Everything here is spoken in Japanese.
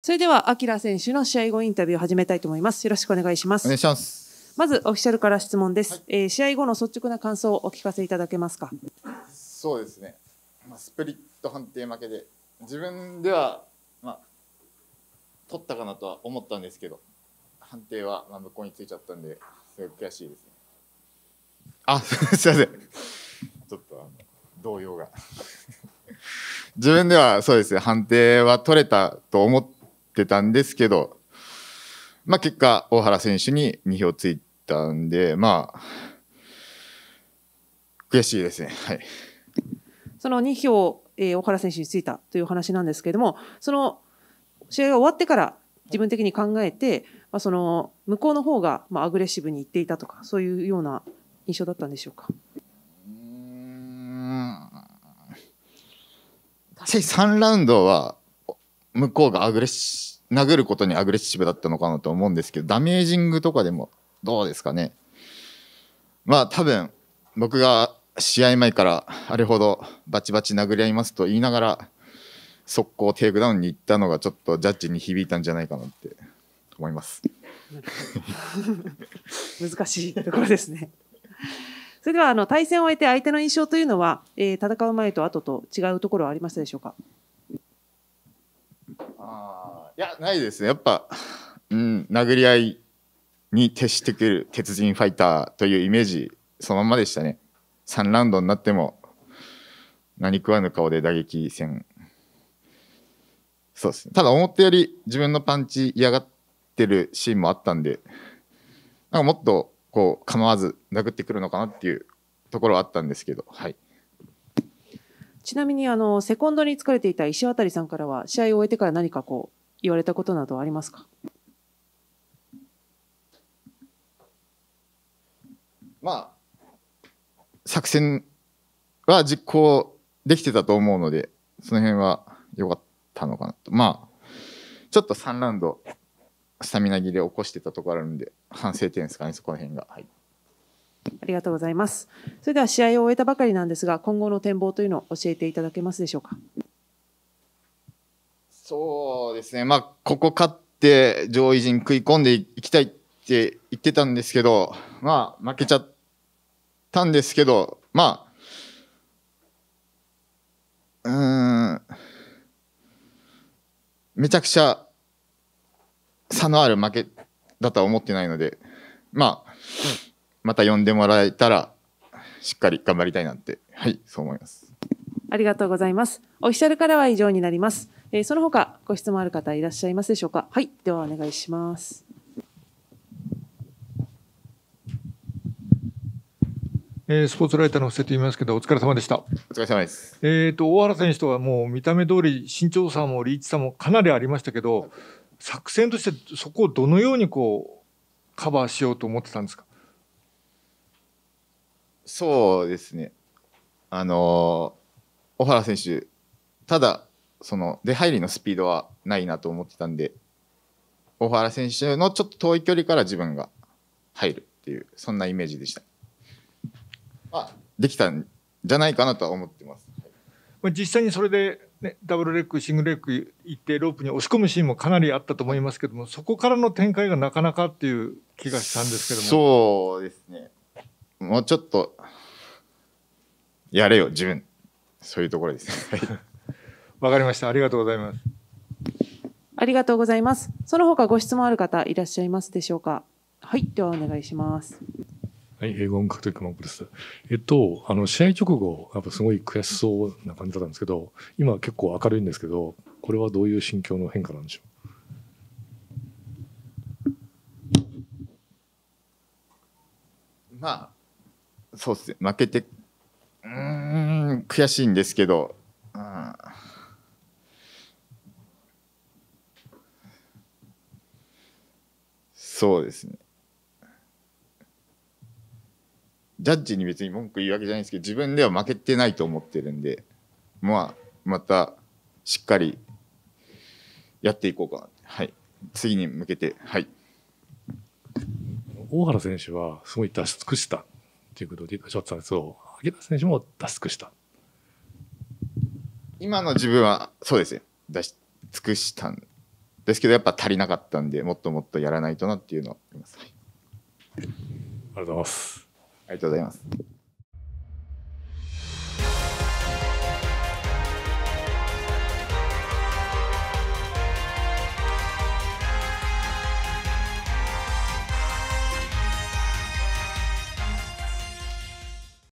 それでは、明選手の試合後インタビューを始めたいと思います。よろしくお願いします。 お願いします。 まず、オフィシャルから質問です。試合後の率直な感想をお聞かせいただけますか。 そうですね。スプリット判定負けで、自分では、取ったかなとは思ったんですけど、判定は向こうについちゃったんで、すごい悔しいですね。すいません。ちょっと動揺が。自分ではそうですね、判定は取れたと思ってたんですけど、結果、大原選手に2票ついたんで、悔しいですね。はい。 その2票、大原選手についたという話なんですけれども、その試合が終わってから自分的に考えて、その向こうの方がアグレッシブにいっていたとか、そういうような印象だったんでしょうか。 確かに3ラウンドは向こうが殴ることにアグレッシブだったのかなと思うんですけど、ダメージングとかでもどうですかね。多分僕が試合前からあれほどバチバチ殴り合いますと言いながら速攻テイクダウンに行ったのがちょっとジャッジに響いたんじゃないかなって思います。 難しいところですね。それでは対戦を終えて相手の印象というのは、戦う前と後と違うところはありましたでしょうか。 いや、ないですね。やっぱ、殴り合いに徹してくる鉄人ファイターというイメージそのままでしたね。3ラウンドになっても何食わぬ顔で打撃戦。そうですね。ただ思ったより自分のパンチ嫌がってるシーンもあったんで、もっと構わず殴ってくるのかなっていうところはあったんですけど、はい。 ちなみにセコンドに疲れていた石渡さんからは試合を終えてから何か言われたことなどはありますか。 作戦は実行できてたと思うので、その辺は良かったのかなと。ちょっと3ラウンドスタミナ切れ起こしてたところあるんで、反省点ですかね、そこら辺が。はい。 ありがとうございます。それでは試合を終えたばかりなんですが、今後の展望というのを教えていただけますでしょうか。 そうですね、ここ勝って上位陣食い込んでいきたいって言ってたんですけど、負けちゃったんですけど、めちゃくちゃ差のある負けだとは思ってないので、また呼んでもらえたらしっかり頑張りたいなって、はい、そう思います。 ありがとうございます。オフィシャルからは以上になります。その他ご質問ある方いらっしゃいますでしょうか。はい、ではお願いします。 スポーツライターの布施と言いますけど、お疲れ様でした。 お疲れ様です。 大原選手とはもう見た目通り身長差もリーチ差もかなりありましたけど、作戦としてそこをどのようにカバーしようと思ってたんですか。 そうですね。小原選手、ただその出入りのスピードはないなと思ってたんで、小原選手のちょっと遠い距離から自分が入るっていう、そんなイメージでした。できたんじゃないかなとは思ってます。 実際にそれで、ダブルレッグシングルレッグ行ってロープに押し込むシーンもかなりあったと思いますけども、そこからの展開がなかなかっていう気がしたんですけども。 そうですね、もうちょっとやれよ自分、そういうところです。 わかりました。ありがとうございます。 ありがとうございます。その他ご質問ある方いらっしゃいますでしょうか。はい、ではお願いします。 はい、英語音楽という熊本です。試合直後、やっぱすごい悔しそうな感じだったんですけど、今は結構明るいんですけど、これはどういう心境の変化なんでしょう。そうですね、負けて悔しいんですけど、そうですね、ジャッジに別に文句言うわけじゃないんですけど、自分では負けてないと思ってるんで、またしっかりやっていこうかな、はい、次に向けて。はい。 大原選手はすごい出し尽くしたということでおっしゃってたんですけど、明選手も出し尽くした。 今の自分はそうですね、出し尽くしたんですけどやっぱ足りなかったんで、もっともっとやらないとなっていうのはあります。はい、 ありがとうございます。 ありがとうございます。